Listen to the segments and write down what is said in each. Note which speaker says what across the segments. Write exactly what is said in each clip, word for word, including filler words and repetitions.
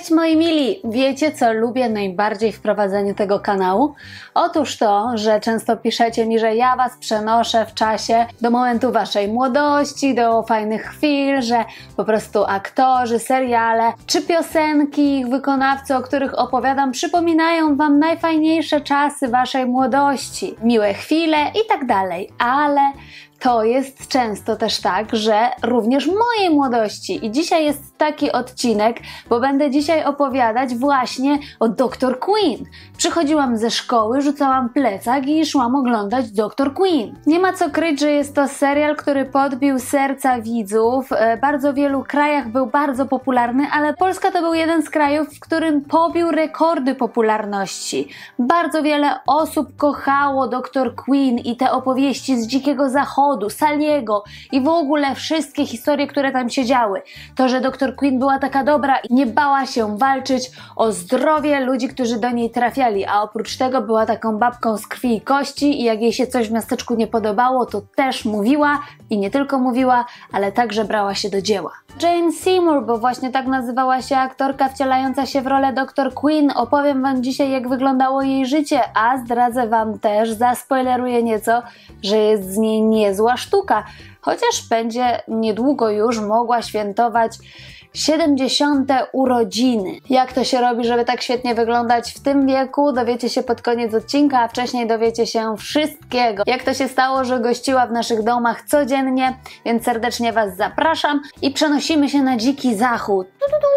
Speaker 1: Cześć moi mili! Wiecie co lubię najbardziej w prowadzeniu tego kanału? Otóż to, że często piszecie mi, że ja was przenoszę w czasie do momentu waszej młodości, do fajnych chwil, że po prostu aktorzy, seriale czy piosenki, ich wykonawcy, o których opowiadam, przypominają wam najfajniejsze czasy waszej młodości, miłe chwile i tak dalej, ale to jest często też tak, że również mojej młodości. I dzisiaj jest taki odcinek, bo będę dzisiaj opowiadać właśnie o doktor Quinn. Przychodziłam ze szkoły, rzucałam plecak i szłam oglądać doktor Quinn. Nie ma co kryć, że jest to serial, który podbił serca widzów. W bardzo wielu krajach był bardzo popularny, ale Polska to był jeden z krajów, w którym pobił rekordy popularności. Bardzo wiele osób kochało doktor Quinn i te opowieści z Dzikiego Zachodu, Saliego i w ogóle wszystkie historie, które tam się działy. To, że doktor Quinn była taka dobra i nie bała się walczyć o zdrowie ludzi, którzy do niej trafiali, a oprócz tego była taką babką z krwi i kości i jak jej się coś w miasteczku nie podobało, to też mówiła i nie tylko mówiła, ale także brała się do dzieła. Jane Seymour, bo właśnie tak nazywała się aktorka wcielająca się w rolę doktor Quinn. Opowiem wam dzisiaj, jak wyglądało jej życie, a zdradzę wam też, zaspoileruję nieco, że jest z niej niezła sztuka, chociaż będzie niedługo już mogła świętować siedemdziesiąte urodziny. Jak to się robi, żeby tak świetnie wyglądać w tym wieku, dowiecie się pod koniec odcinka, a wcześniej dowiecie się wszystkiego. Jak to się stało, że gościła w naszych domach codziennie, więc serdecznie was zapraszam i przenosimy się na Dziki Zachód.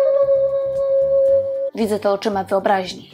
Speaker 1: Widzę to oczyma wyobraźni.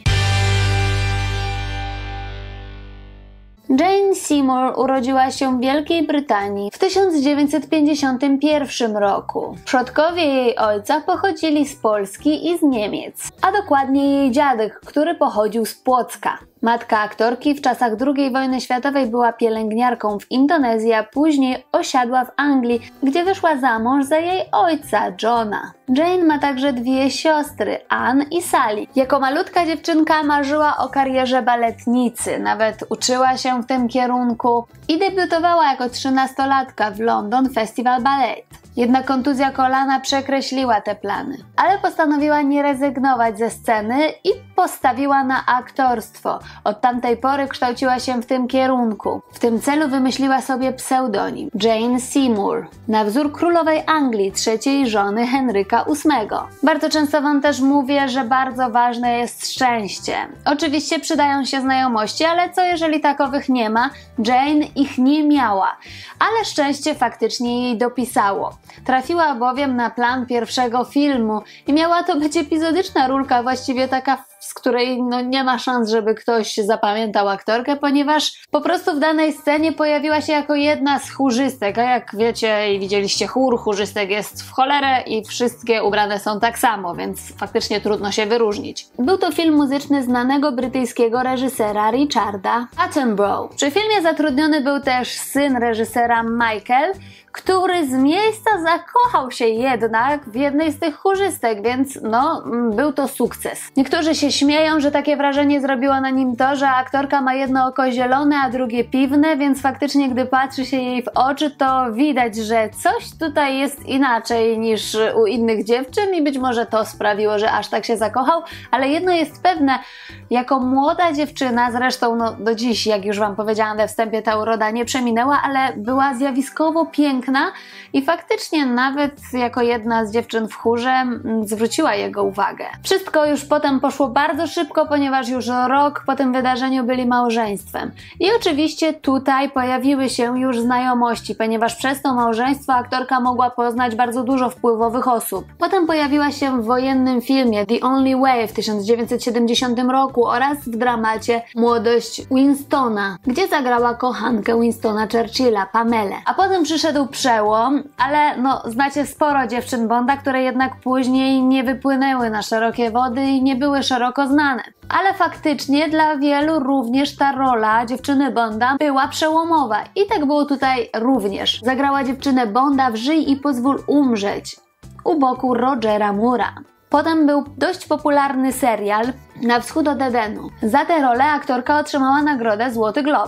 Speaker 1: Jane Seymour urodziła się w Wielkiej Brytanii w tysiąc dziewięćset pięćdziesiątym pierwszym roku. Przodkowie jej ojca pochodzili z Polski i z Niemiec, a dokładnie jej dziadek, który pochodził z Płocka. Matka aktorki w czasach drugiej wojny światowej była pielęgniarką w Indonezji, a później osiadła w Anglii, gdzie wyszła za mąż za jej ojca, Johna. Jane ma także dwie siostry, Ann i Sally. Jako malutka dziewczynka marzyła o karierze baletnicy, nawet uczyła się w tym kierunku i debiutowała jako trzynastolatka w London Festival Ballet. Jednak kontuzja kolana przekreśliła te plany, ale postanowiła nie rezygnować ze sceny i postawiła na aktorstwo. Od tamtej pory kształciła się w tym kierunku. W tym celu wymyśliła sobie pseudonim Jane Seymour, na wzór królowej Anglii, trzeciej żony Henryka ósmego. Bardzo często wam też mówię, że bardzo ważne jest szczęście. Oczywiście przydają się znajomości, ale co jeżeli takowych nie ma? Jane ich nie miała, ale szczęście faktycznie jej dopisało. Trafiła bowiem na plan pierwszego filmu i miała to być epizodyczna rólka, właściwie taka, z której no, nie ma szans, żeby ktoś zapamiętał aktorkę, ponieważ po prostu w danej scenie pojawiła się jako jedna z chórzystek, a jak wiecie i widzieliście, chór chórzystek jest w cholerę i wszystkie ubrane są tak samo, więc faktycznie trudno się wyróżnić. Był to film muzyczny znanego brytyjskiego reżysera Richarda Attenborough. Przy filmie zatrudniony był też syn reżysera Michael, który z miejsca zakochał się jednak w jednej z tych chórzystek, więc no, był to sukces. Niektórzy się śmieją, że takie wrażenie zrobiło na nim to, że aktorka ma jedno oko zielone, a drugie piwne, więc faktycznie gdy patrzy się jej w oczy, to widać, że coś tutaj jest inaczej niż u innych dziewczyn i być może to sprawiło, że aż tak się zakochał, ale jedno jest pewne, jako młoda dziewczyna, zresztą no, do dziś, jak już wam powiedziałam we wstępie, ta uroda nie przeminęła, ale była zjawiskowo piękna i faktycznie nawet jako jedna z dziewczyn w chórze zwróciła jego uwagę. Wszystko już potem poszło bardzo szybko, ponieważ już rok po tym wydarzeniu byli małżeństwem. I oczywiście tutaj pojawiły się już znajomości, ponieważ przez to małżeństwo aktorka mogła poznać bardzo dużo wpływowych osób. Potem pojawiła się w wojennym filmie The Only Way w tysiąc dziewięćset siedemdziesiątym roku oraz w dramacie Młodość Winstona, gdzie zagrała kochankę Winstona Churchilla, Pamelę. A potem przyszedł przełom, ale no znacie sporo dziewczyn Bonda, które jednak później nie wypłynęły na szerokie wody i nie były szeroko znane. Ale faktycznie dla wielu również ta rola dziewczyny Bonda była przełomowa i tak było tutaj również. Zagrała dziewczynę Bonda w Żyj i pozwól umrzeć u boku Rogera Moore'a. Potem był dość popularny serial Na wschód od Edenu. Za tę rolę aktorka otrzymała nagrodę Złoty Glob. Ale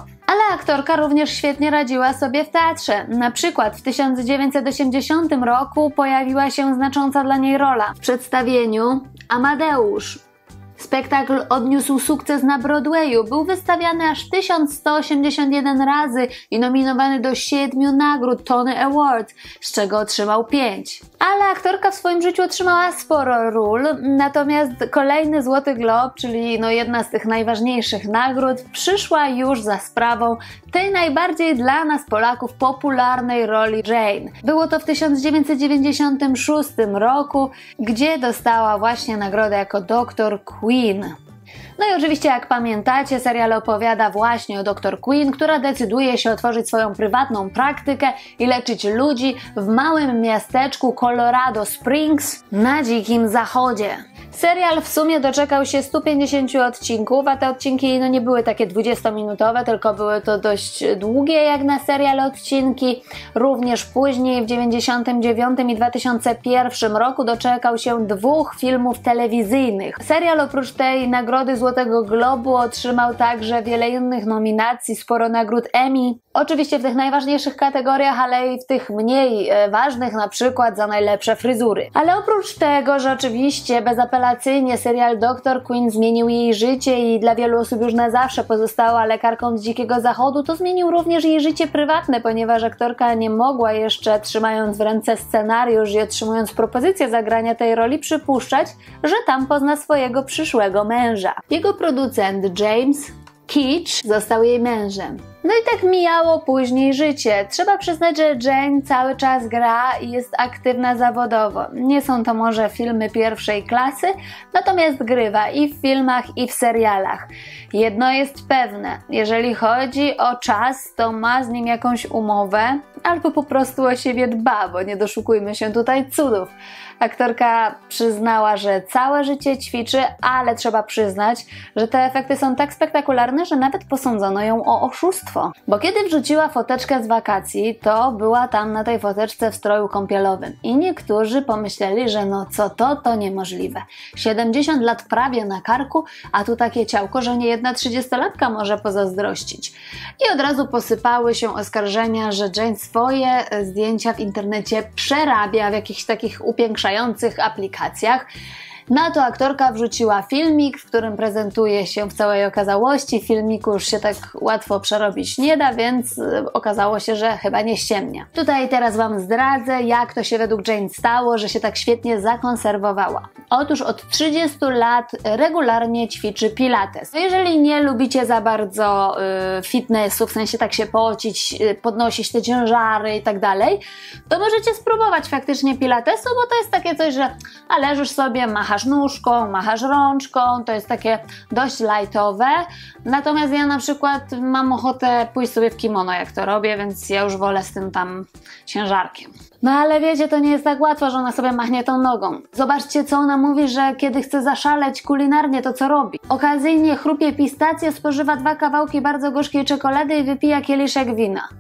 Speaker 1: Ale aktorka również świetnie radziła sobie w teatrze. Na przykład w tysiąc dziewięćset osiemdziesiątym roku pojawiła się znacząca dla niej rola w przedstawieniu Amadeusz. Spektakl odniósł sukces na Broadwayu, był wystawiany aż tysiąc sto osiemdziesiąt jeden razy i nominowany do siedmiu nagród Tony Award, z czego otrzymał pięć. Ale aktorka w swoim życiu otrzymała sporo ról, natomiast kolejny Złoty Glob, czyli no jedna z tych najważniejszych nagród, przyszła już za sprawą tej najbardziej dla nas Polaków popularnej roli Jane. Było to w tysiąc dziewięćset dziewięćdziesiątym szóstym roku, gdzie dostała właśnie nagrodę jako doktor Queen. No i oczywiście, jak pamiętacie, serial opowiada właśnie o doktor Queen, która decyduje się otworzyć swoją prywatną praktykę i leczyć ludzi w małym miasteczku Colorado Springs na dzikim zachodzie. Serial w sumie doczekał się stu pięćdziesięciu odcinków, a te odcinki no nie były takie dwudziestominutowe, tylko były to dość długie jak na serial odcinki. Również później w dziewięćdziesiątym dziewiątym i dwa tysiące pierwszym roku doczekał się dwóch filmów telewizyjnych. Serial oprócz tej nagrody Złotego Globu otrzymał także wiele innych nominacji, sporo nagród Emmy. Oczywiście w tych najważniejszych kategoriach, ale i w tych mniej e, ważnych, na przykład za najlepsze fryzury. Ale oprócz tego, że oczywiście bezapelacyjnie serial doktor Queen zmienił jej życie i dla wielu osób już na zawsze pozostała lekarką z Dzikiego Zachodu, to zmienił również jej życie prywatne, ponieważ aktorka nie mogła jeszcze, trzymając w ręce scenariusz i otrzymując propozycję zagrania tej roli, przypuszczać, że tam pozna swojego przyszłego męża. Jego producent James Keach został jej mężem. No i tak mijało później życie. Trzeba przyznać, że Jane cały czas gra i jest aktywna zawodowo. Nie są to może filmy pierwszej klasy, natomiast grywa i w filmach, i w serialach. Jedno jest pewne, jeżeli chodzi o czas, to ma z nim jakąś umowę, albo po prostu o siebie dba, bo nie doszukujmy się tutaj cudów. Aktorka przyznała, że całe życie ćwiczy, ale trzeba przyznać, że te efekty są tak spektakularne, że nawet posądzono ją o oszustwo. Bo kiedy wrzuciła foteczkę z wakacji, to była tam na tej foteczce w stroju kąpielowym. I niektórzy pomyśleli, że no co to, to niemożliwe. siedemdziesiąt lat prawie na karku, a tu takie ciałko, że niejedna trzydziestolatka może pozazdrościć. I od razu posypały się oskarżenia, że Jane swoje zdjęcia w internecie przerabia w jakichś takich upiększających aplikacjach. Na to aktorka wrzuciła filmik, w którym prezentuje się w całej okazałości. Filmiku już się tak łatwo przerobić nie da, więc okazało się, że chyba nie ściemnia. Tutaj teraz Wam zdradzę, jak to się według Jane stało, że się tak świetnie zakonserwowała. Otóż od trzydziestu lat regularnie ćwiczy pilates. Jeżeli nie lubicie za bardzo y, fitnessu, w sensie tak się pocić, y, podnosić te ciężary i tak dalej, to możecie spróbować faktycznie pilatesu, bo to jest takie coś, że a leżysz sobie, machasz nóżką, machasz rączką, to jest takie dość lightowe. Natomiast ja na przykład mam ochotę pójść sobie w kimono, jak to robię, więc ja już wolę z tym tam ciężarkiem. No ale wiecie, to nie jest tak łatwo, że ona sobie machnie tą nogą. Zobaczcie, co ona mówi, że kiedy chce zaszaleć kulinarnie, to co robi. Okazyjnie chrupie pistacje, spożywa dwa kawałki bardzo gorzkiej czekolady i wypija kieliszek wina.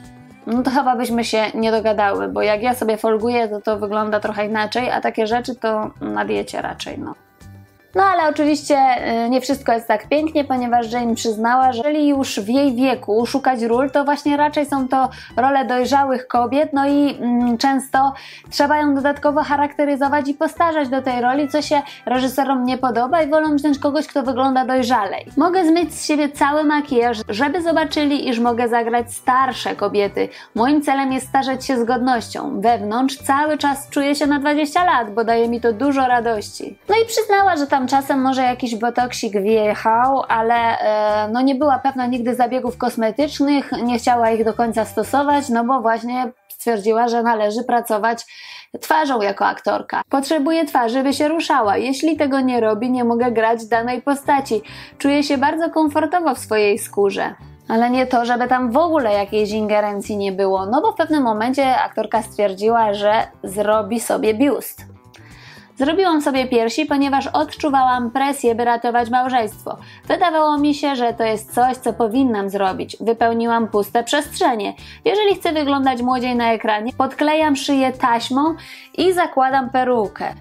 Speaker 1: No to chyba byśmy się nie dogadały, bo jak ja sobie folguję, to to wygląda trochę inaczej, a takie rzeczy to na diecie raczej, no. No ale oczywiście nie wszystko jest tak pięknie, ponieważ Jane przyznała, że jeżeli już w jej wieku szukać ról, to właśnie raczej są to role dojrzałych kobiet, no i mm, często trzeba ją dodatkowo charakteryzować i postarzać do tej roli, co się reżyserom nie podoba i wolą wziąć kogoś, kto wygląda dojrzalej. Mogę zmyć z siebie cały makijaż, żeby zobaczyli, iż mogę zagrać starsze kobiety. Moim celem jest starzeć się z godnością. Wewnątrz cały czas czuję się na dwadzieścia lat, bo daje mi to dużo radości. No i przyznała, że tam czasem może jakiś botoksik wjechał, ale e, no nie była pewna nigdy zabiegów kosmetycznych, nie chciała ich do końca stosować, no bo właśnie stwierdziła, że należy pracować twarzą jako aktorka. Potrzebuje twarzy, by się ruszała. Jeśli tego nie robi, nie mogę grać danej postaci. Czuję się bardzo komfortowo w swojej skórze. Ale nie to, żeby tam w ogóle jakiejś ingerencji nie było, no bo w pewnym momencie aktorka stwierdziła, że zrobi sobie biust. Zrobiłam sobie piersi, ponieważ odczuwałam presję, by ratować małżeństwo. Wydawało mi się, że to jest coś, co powinnam zrobić. Wypełniłam puste przestrzenie. Jeżeli chcę wyglądać młodziej na ekranie, podklejam szyję taśmą i zakładam perukę.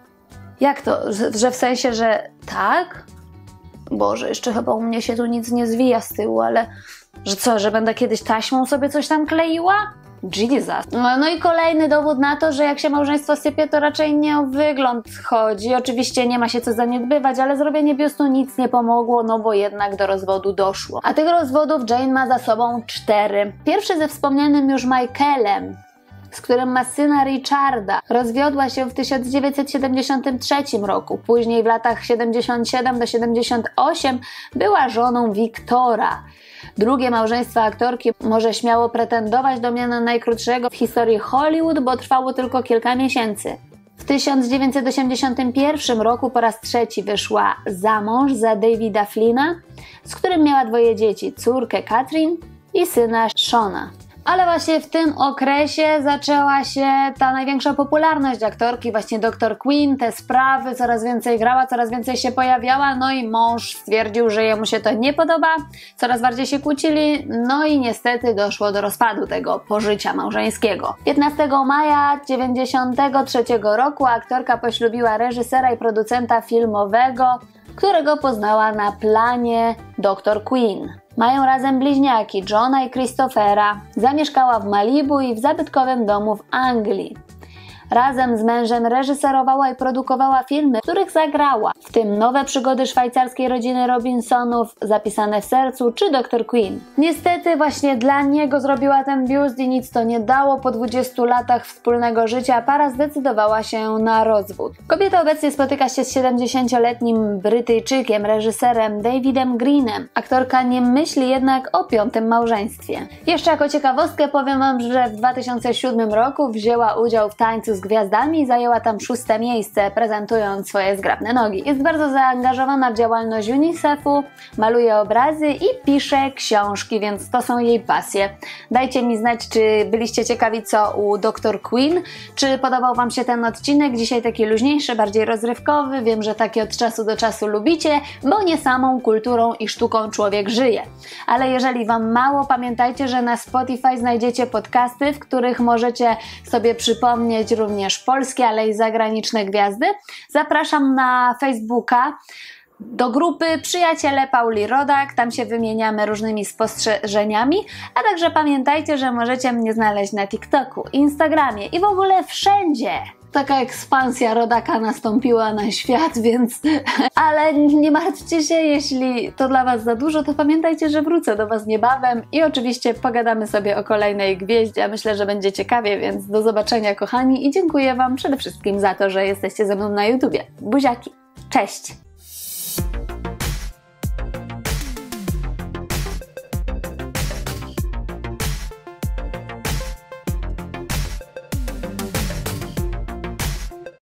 Speaker 1: Jak to? Że w sensie, że tak? Boże, jeszcze chyba u mnie się tu nic nie zwija z tyłu, ale Że co, że będę kiedyś taśmą sobie coś tam kleiła? Jesus. No, no i kolejny dowód na to, że jak się małżeństwo sypie, to raczej nie o wygląd chodzi. Oczywiście nie ma się co zaniedbywać, ale zrobienie biustu nic nie pomogło, no bo jednak do rozwodu doszło. A tych rozwodów Jane ma za sobą cztery. Pierwszy ze wspomnianym już Michaelem, z którym ma syna Richarda. Rozwiodła się w tysiąc dziewięćset siedemdziesiątym trzecim roku. Później w latach siedemdziesiątym siódmym do siedemdziesiątego ósmego była żoną Wiktora. Drugie małżeństwo aktorki może śmiało pretendować do miana najkrótszego w historii Hollywood, bo trwało tylko kilka miesięcy. W tysiąc dziewięćset osiemdziesiątym pierwszym roku po raz trzeci wyszła za mąż za Davida Flynna, z którym miała dwoje dzieci, córkę Katrin i syna Shona. Ale właśnie w tym okresie zaczęła się ta największa popularność aktorki, właśnie doktor Quinn, te sprawy, coraz więcej grała, coraz więcej się pojawiała, no i mąż stwierdził, że jemu się to nie podoba, coraz bardziej się kłócili, no i niestety doszło do rozpadu tego pożycia małżeńskiego. piętnastego maja tysiąc dziewięćset dziewięćdziesiątego trzeciego roku aktorka poślubiła reżysera i producenta filmowego, którego poznała na planie doktor Quinn. Mają razem bliźniaki, Johna i Christophera. Zamieszkała w Malibu i w zabytkowym domu w Anglii. Razem z mężem reżyserowała i produkowała filmy, w których zagrała, w tym Nowe przygody szwajcarskiej rodziny Robinsonów, Zapisane w sercu czy doktor Quinn. Niestety właśnie dla niego zrobiła ten biust i nic to nie dało. Po dwudziestu latach wspólnego życia para zdecydowała się na rozwód. Kobieta obecnie spotyka się z siedemdziesięcioletnim Brytyjczykiem, reżyserem Davidem Greenem. Aktorka nie myśli jednak o piątym małżeństwie. Jeszcze jako ciekawostkę powiem wam, że w dwa tysiące siódmym roku wzięła udział w Tańcu z gwiazdami i zajęła tam szóste miejsce, prezentując swoje zgrabne nogi. Jest bardzo zaangażowana w działalność UNICEF-u, maluje obrazy i pisze książki, więc to są jej pasje. Dajcie mi znać, czy byliście ciekawi co u doktor Quinn, czy podobał wam się ten odcinek, dzisiaj taki luźniejszy, bardziej rozrywkowy. Wiem, że takie od czasu do czasu lubicie, bo nie samą kulturą i sztuką człowiek żyje. Ale jeżeli wam mało, pamiętajcie, że na Spotify znajdziecie podcasty, w których możecie sobie przypomnieć również polskie, ale i zagraniczne gwiazdy. Zapraszam na Facebooka do grupy Przyjaciele Pauli Rodak, tam się wymieniamy różnymi spostrzeżeniami, a także pamiętajcie, że możecie mnie znaleźć na TikToku, Instagramie i w ogóle wszędzie. Taka ekspansja Rodaka nastąpiła na świat, więc... Ale nie martwcie się, jeśli to dla was za dużo, to pamiętajcie, że wrócę do was niebawem i oczywiście pogadamy sobie o kolejnej gwieździe. Myślę, że będzie ciekawie, więc do zobaczenia kochani i dziękuję wam przede wszystkim za to, że jesteście ze mną na YouTubie. Buziaki, cześć!